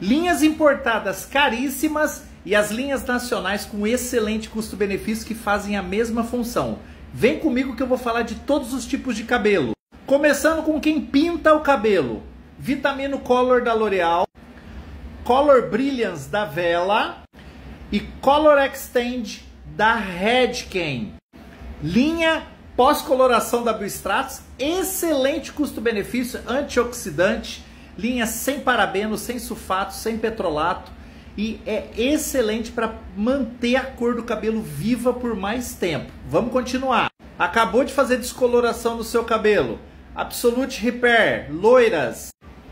Linhas importadas caríssimas e as linhas nacionais com excelente custo-benefício que fazem a mesma função. Vem comigo que eu vou falar de todos os tipos de cabelo. Começando com quem pinta o cabelo. Vitamino Color da L'Oréal, Color Brilliance da Wella e Color Extend da Redken. Linha pós-coloração da Biostratos, excelente custo-benefício, antioxidante, linha sem parabenos, sem sulfato, sem petrolato e é excelente para manter a cor do cabelo viva por mais tempo. Vamos continuar. Acabou de fazer descoloração no seu cabelo, Absolute Repair, loiras,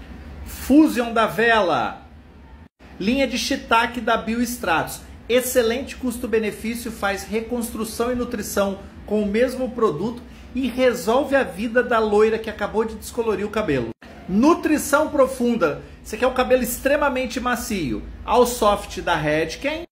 Fusion da Wella, linha de Shiitake da Biostratos. Excelente custo-benefício, faz reconstrução e nutrição com o mesmo produto e resolve a vida da loira que acabou de descolorir o cabelo. Nutrição profunda, você quer o cabelo extremamente macio, All Soft da Redken,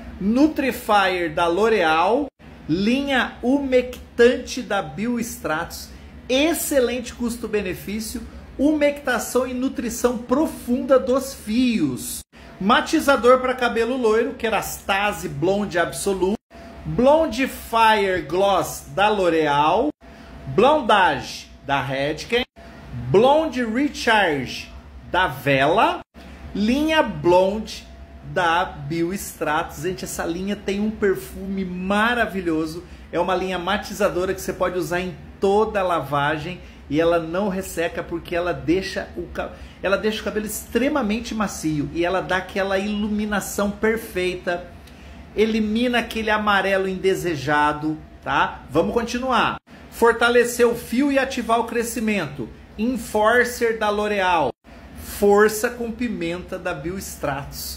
Nutrifier da L'Oréal, linha umectante da Biostratos, excelente custo-benefício, umectação e nutrição profunda dos fios. Matizador para cabelo loiro, Kerastase Blonde Absolute, Blonde Fire Gloss da L'Oréal, Blondage da Redken, Blonde Recharge da Wella, linha Blonde da Biostratos. Gente, essa linha tem um perfume maravilhoso, é uma linha matizadora que você pode usar em toda a lavagem e ela não resseca porque ela deixa o cabelo extremamente macio e ela dá aquela iluminação perfeita, elimina aquele amarelo indesejado, tá? Vamos continuar. Fortalecer o fio e ativar o crescimento, Enforcer da L'Oréal, Força com Pimenta da Biostratos.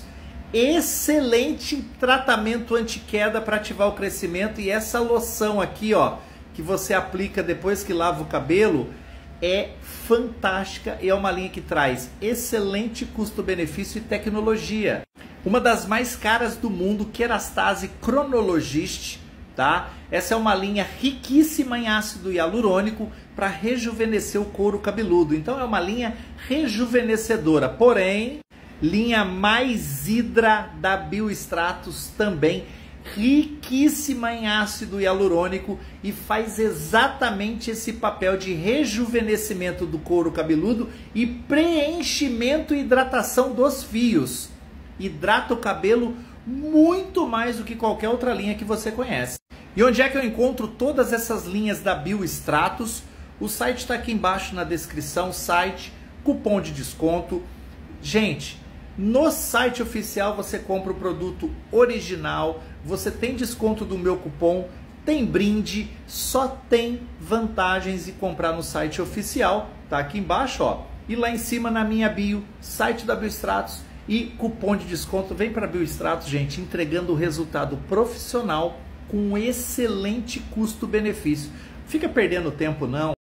Excelente tratamento anti-queda para ativar o crescimento e essa loção aqui, ó, que você aplica depois que lava o cabelo, é fantástica e é uma linha que traz excelente custo-benefício e tecnologia. Uma das mais caras do mundo, Kerastase Chronologist, tá? Essa é uma linha riquíssima em ácido hialurônico para rejuvenescer o couro cabeludo. Então é uma linha rejuvenescedora, porém, linha Mais Hydra da Biostratos também, riquíssima em ácido hialurônico e faz exatamente esse papel de rejuvenescimento do couro cabeludo e preenchimento e hidratação dos fios. Hidrata o cabelo muito mais do que qualquer outra linha que você conhece. E onde é que eu encontro todas essas linhas da Biostratos? O site está aqui embaixo na descrição, site, cupom de desconto. Gente, no site oficial você compra o produto original, você tem desconto do meu cupom, tem brinde, só tem vantagens em comprar no site oficial, tá aqui embaixo, ó. E lá em cima na minha bio, site da Biostratos e cupom de desconto. Vem para a Biostratos, gente, entregando o resultado profissional com um excelente custo-benefício. Fica perdendo tempo não.